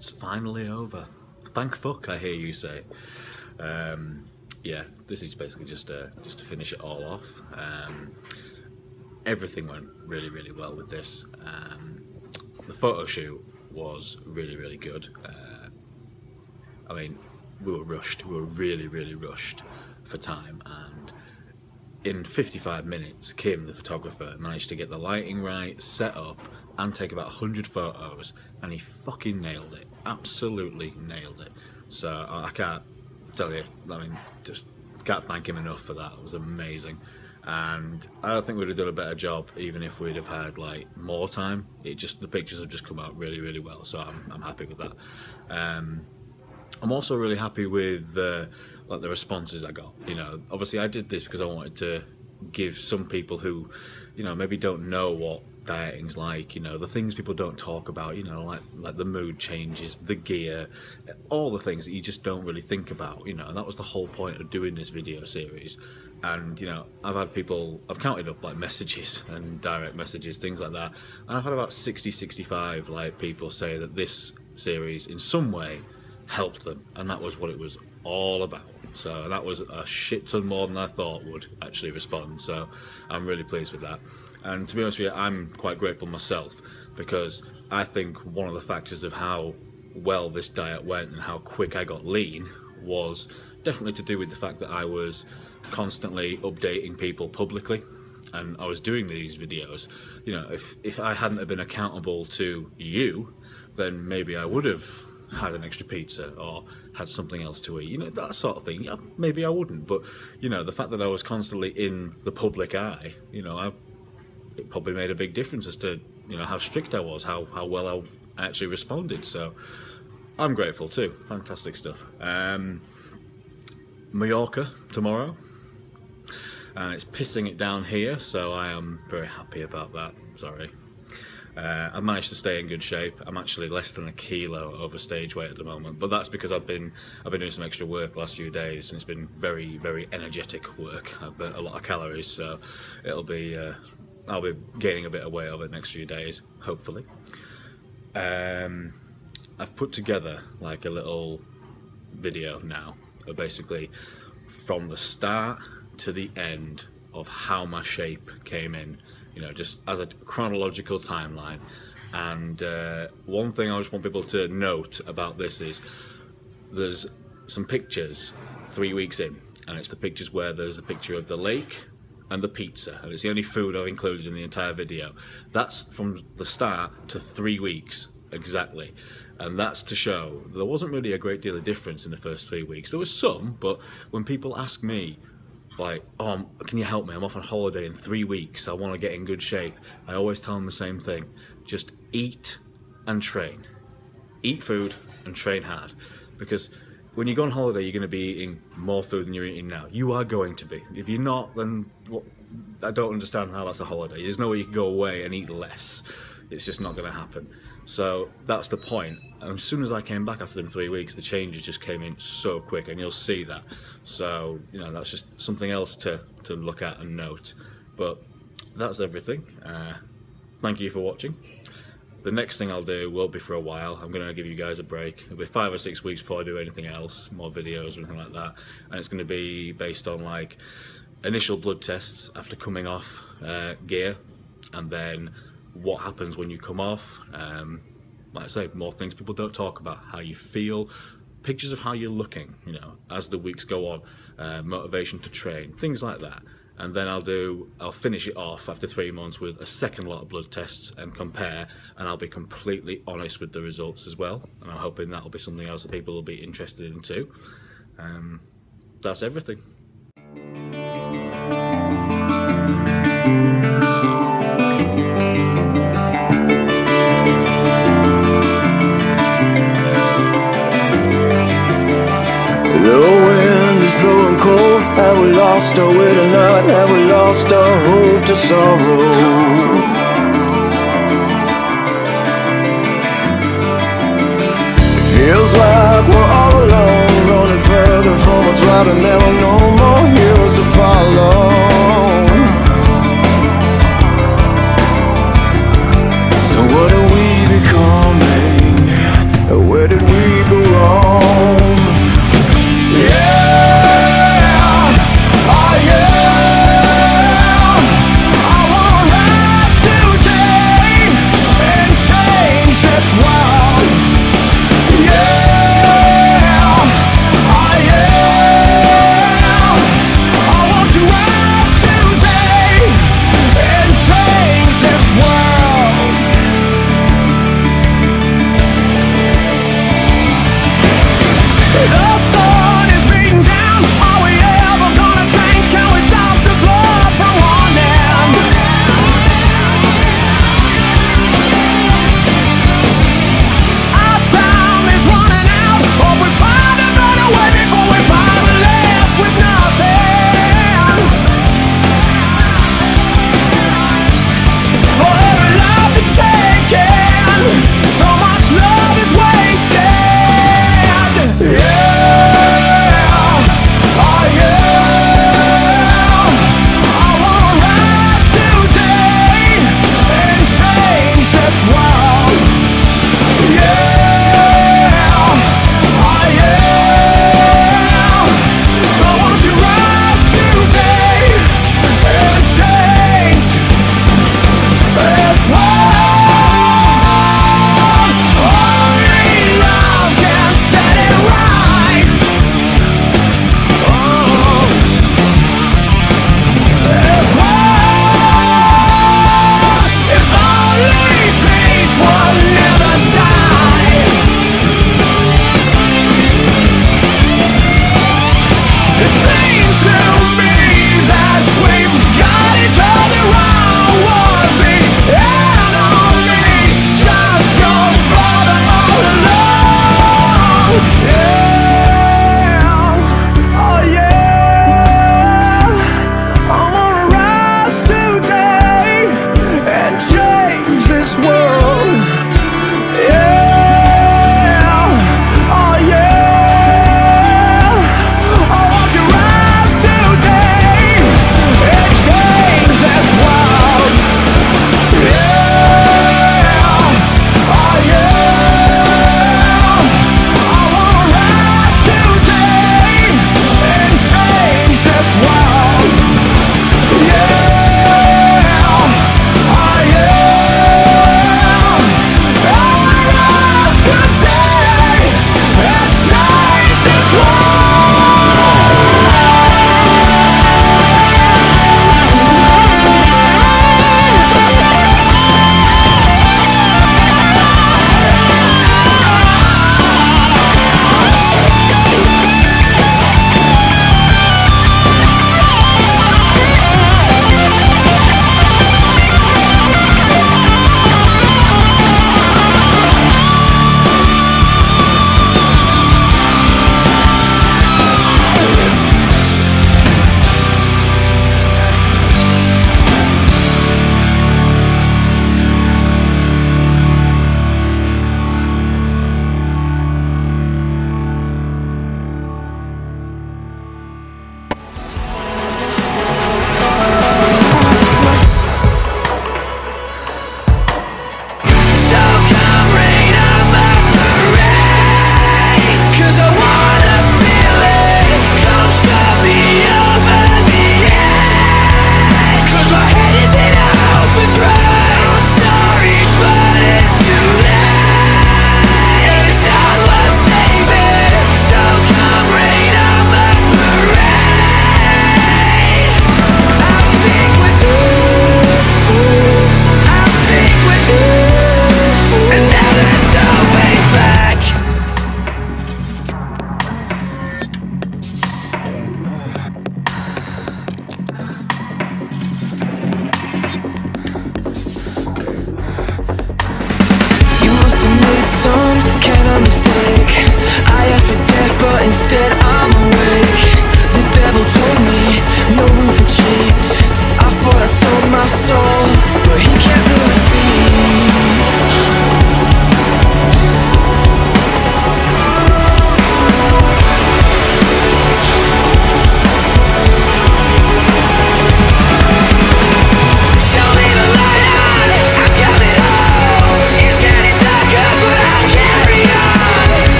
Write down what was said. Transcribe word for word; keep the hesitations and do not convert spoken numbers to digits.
It's finally over. Thank fuck, I hear you say. Um, yeah, this is basically just uh, just to finish it all off. Um, everything went really, really well with this. Um, the photo shoot was really, really good. Uh, I mean, we were rushed. We were really, really rushed for time, and in fifty-five minutes, Kim, the photographer, managed to get the lighting right, set up, and take about one hundred photos, and he fucking nailed it. Absolutely nailed it. So I can't tell you, I mean, just can't thank him enough for that. It was amazing. And I don't think we'd have done a better job even if we'd have had like more time. It just, the pictures have just come out really, really well, so I'm, I'm happy with that. Um, I'm also really happy with uh, like the responses I got. You know, obviously I did this because I wanted to give some people who, you know, maybe don't know what dieting's like, you know, the things people don't talk about, you know, like like the mood changes, the gear, all the things that you just don't really think about, you know, and that was the whole point of doing this video series. And, you know, I've had people, I've counted up like messages and direct messages, things like that, and I've had about sixty, sixty-five like people say that this series in some way helped them, and that was what it was all about. So that was a shit ton more than I thought would actually respond, so I'm really pleased with that. And to be honest with you, I'm quite grateful myself, because I think one of the factors of how well this diet went and how quick I got lean was definitely to do with the fact that I was constantly updating people publicly, and I was doing these videos. You know, if, if I hadn't have been accountable to you, then maybe I would have had an extra pizza or had something else to eat, you know, that sort of thing. Yeah, maybe I wouldn't, but you know, the fact that I was constantly in the public eye, you know, I, it probably made a big difference as to, you know, how strict I was, how, how well I actually responded. So I'm grateful too. Fantastic stuff. Um, Mallorca tomorrow, and it's pissing it down here, so I am very happy about that. Sorry. Uh, I've managed to stay in good shape. I'm actually less than a kilo over stage weight at the moment, but that's because I've been I've been doing some extra work the last few days, and it's been very, very energetic work. I've burnt a lot of calories, so it'll be uh, I'll be gaining a bit of weight over the next few days, hopefully. Um, I've put together like a little video now, of basically from the start to the end of how my shape came in. You know, just as a chronological timeline. And uh, one thing I just want people to note about this is there's some pictures three weeks in, and it's the pictures where there's the picture of the lake and the pizza, and it's the only food I've included in the entire video. That's from the start to three weeks exactly, and that's to show there wasn't really a great deal of difference in the first three weeks. There was some, but when people ask me like, oh, can you help me? I'm off on holiday in three weeks. I want to get in good shape. I always tell them the same thing. Just eat and train. Eat food and train hard. Because when you go on holiday, you're going to be eating more food than you're eating now. You are going to be. If you're not, then what, I don't understand how that's a holiday. There's no way you can go away and eat less. It's just not going to happen. So that's the point. And as soon as I came back after them three weeks, the changes just came in so quick, and you'll see that. So, you know, that's just something else to, to look at and note. But that's everything. Uh, thank you for watching. The next thing I'll do will be for a while. I'm going to give you guys a break. It'll be five or six weeks before I do anything else, more videos or anything like that. And it's going to be based on like initial blood tests after coming off uh, gear, and then what happens when you come off. Um, like I say, more things people don't talk about, how you feel, pictures of how you're looking, you know, as the weeks go on, uh, motivation to train, things like that. And then I'll do, I'll finish it off after three months with a second lot of blood tests and compare, and I'll be completely honest with the results as well. And I'm hoping that'll be something else that people will be interested in too. Um, that's everything. The wind is blowing cold. Have we lost our way tonight? Have we lost our hope to sorrow? Feels like we're all alone, running further from what's right, and there are no more heroes to follow.